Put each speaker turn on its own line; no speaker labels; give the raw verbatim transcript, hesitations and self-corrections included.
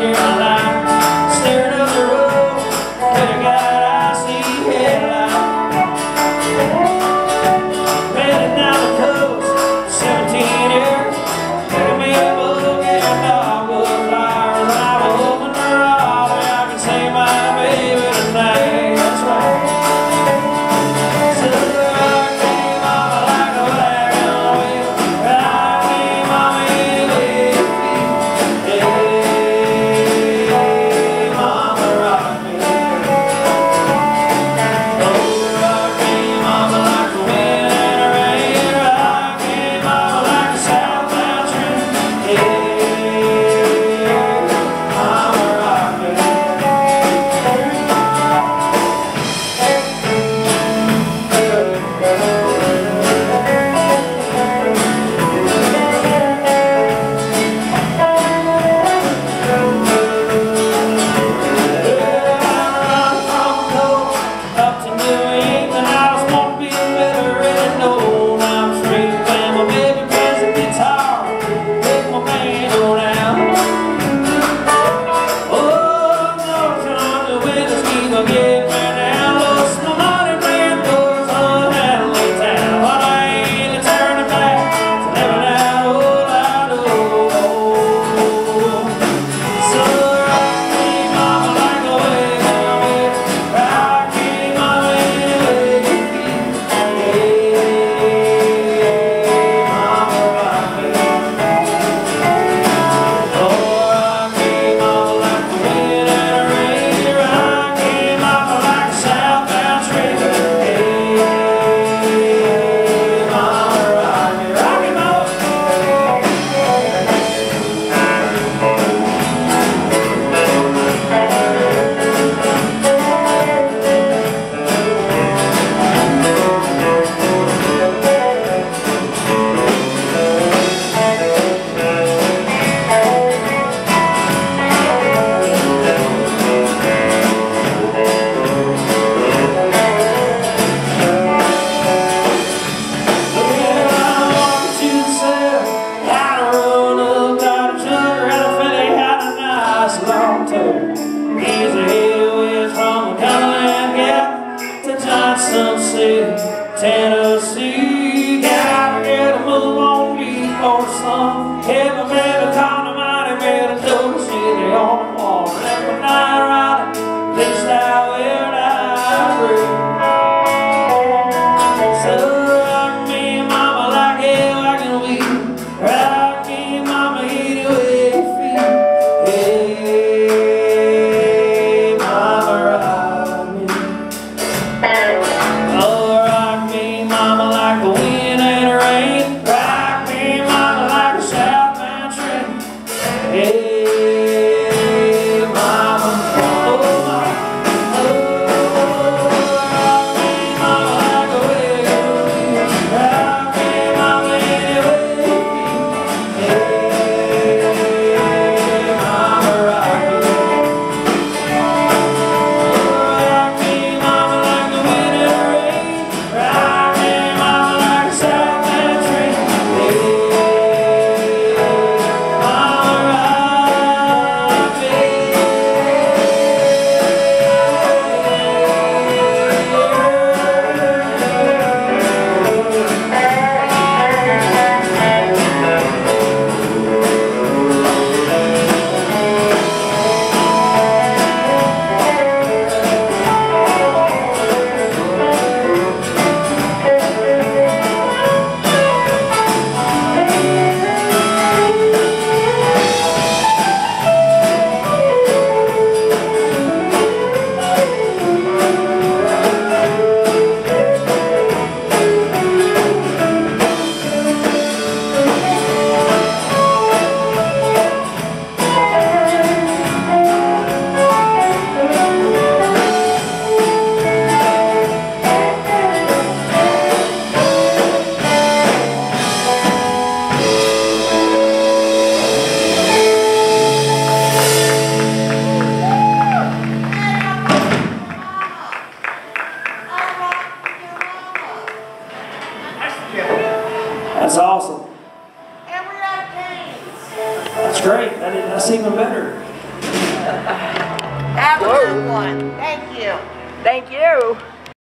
Tennessee, gotta get a move on me for some. Heavy metal, Connemara, metal, Dover City on the wall. Let the night ride, this style where I breathe. So rock me, mama, like hell I can weave. Rock me, mama, anyway you feel. Hey, mama, rock me. Oh, rock me, mama, like the wind and the rain. Rock me, mama, like a southbound train. Hey, mama, oh, mama, oh, rock me, mama, like a wave. Rock me, mama, anyway you feel. Hey, mama, rock me. Rock me, mama, like the wind and the rain. Rock me, mama, like a southbound train. Hey, mama, rock me. That's awesome.
And we're out of canes.
That's great. That is, that's even better.
Have a good one. Thank you.
Thank you.